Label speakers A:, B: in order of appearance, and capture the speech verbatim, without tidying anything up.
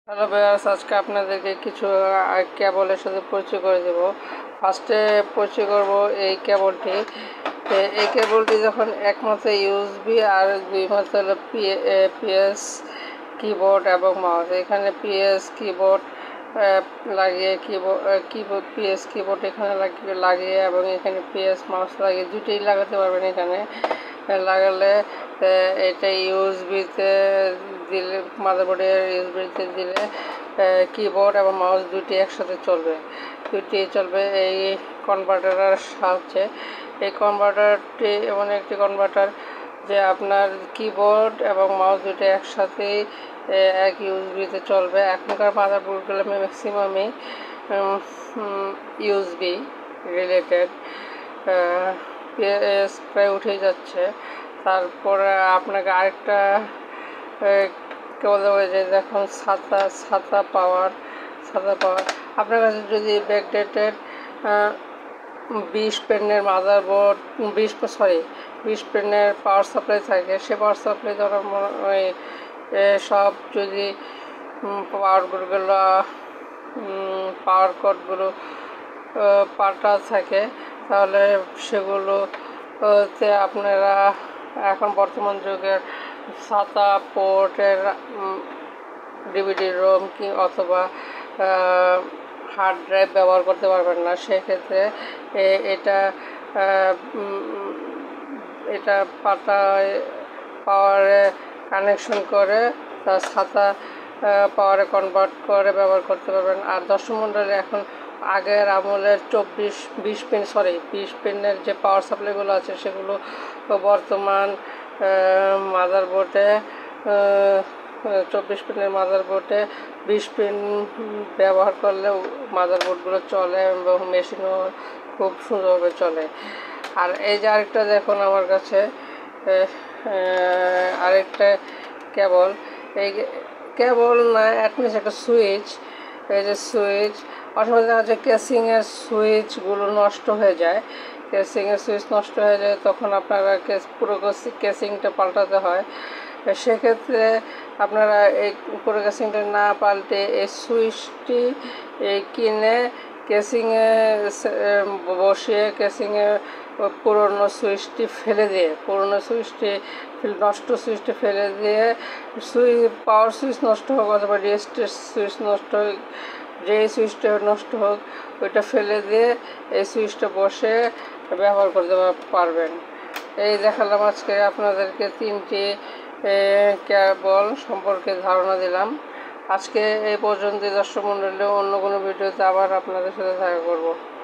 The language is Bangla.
A: হ্যালো ভিউয়ার্স, আজকে আপনাদেরকে কিছু কেবলের সাথে পরিচয় করে দেব। ফার্স্টে পরিচয় করব এই কেবলটি। এই কেবলটি যখন একমাত্র ইউএসবি আর দুই মাত্র হলো পিএস কিবোর্ড এবং মাউস। এখানে পিএস কিবোর্ড লাগিয়ে কিবোর্ড কিবোর্ড পিএস কিবোর্ড এখানে লাগিয়ে লাগিয়ে এবং এখানে পিএস মাউস লাগিয়ে দুটোই লাগাতে পারবেন। এখানে লাগালে এটা ইউএসবিতে দিলে, মাদারবোর্ডের ইউএসবিতে দিলে কিবোর্ড এবং মাউস দুটি একসাথে চলবে দুটি চলবে এই কনভার্টারের সাহায্যে। এই কনভার্টারটি এমন একটি কনভার্টার যে আপনার কিবোর্ড এবং মাউস দুটি একসাথেই এক ইউএসবিতে চলবে। এখনকার মাদারবোর্ডগুলো ম্যাক্সিমামই ইউএসবি রিলেটেড, পিএস প্রায় উঠে যাচ্ছে। তারপরে আপনাকে আরেকটা কেবল দেবো যে দেখুন ছাতা ছাতা পাওয়ার ছাতা পাওয়ার আপনার কাছে যদি ব্যাকডেটেড বিশ পেনের মাদারবোর্ড বিশ সরি বিশ পেনের পাওয়ার সাপ্লাই থাকে, সে পাওয়ার সাপ্লাই ধরো ওই সব যদি পাওয়ারগুলো পাওয়ার কোডগুলো পাল্টা থাকে তাহলে সেগুলোতে আপনারা এখন বর্তমান যুগের সাতা পোর্টের ডিভিডি রোম কি অথবা হার্ড ড্রাইভ ব্যবহার করতে পারবেন না। সেক্ষেত্রে এটা এটা পাতায় পাওয়ারে কানেকশন করে তার ছাতা পাওয়ারে কনভার্ট করে ব্যবহার করতে পারবেন। আর দর্শক মণ্ডলী, এখন আগের আমলের চব্বিশ বিশ পিন সরি বিশ পিনের যে পাওয়ার সাপ্লাইগুলো আছে সেগুলো বর্তমান মাদারবোর্ডে চব্বিশ পিনের মাদারবোর্ডে বিশ পিন ব্যবহার করলে মাদারবোর্ডগুলো চলে এবং মেশিনও খুব সুন্দরভাবে চলে। আর এই যে আরেকটা দেখুন আমার কাছে আরেকটা কেবল, এই কেবল না অ্যাটলিস্ট একটা সুইচ। এই যে সুইচ অনেক সময় দেখা যাচ্ছে কেসিংয়ের সুইচগুলো নষ্ট হয়ে যায় কেসিংয়ের সুইচ নষ্ট হয়ে যায় তখন আপনারা কেস পুরো কেসিংটা পাল্টাতে হয়। সেক্ষেত্রে আপনারা এই পুরো কেসিংটা না পাল্টে এই সুইচটি কিনে কেসিংয়ে বসিয়ে কেসিংয়ে পুরনো সুইচটি ফেলে দিয়ে পুরনো সুইচটি নষ্ট সুইচটি ফেলে দিয়ে সুইচ পাওয়ার সুইচ নষ্ট হোক অথবা রেজিস্টার সুইচ নষ্ট হোক, যে সুইচটা নষ্ট হোক ওইটা ফেলে দিয়ে এই সুইচটা বসে ব্যবহার করতে পারবেন। এই দেখালাম আজকে আপনাদেরকে তিনটি কেবল সম্পর্কে ধারণা দিলাম। আজকে এই পর্যন্ত। দর্শক মণ্ডলী, অন্য কোনো ভিডিওতে আবার আপনাদের সাথে দেখা করব।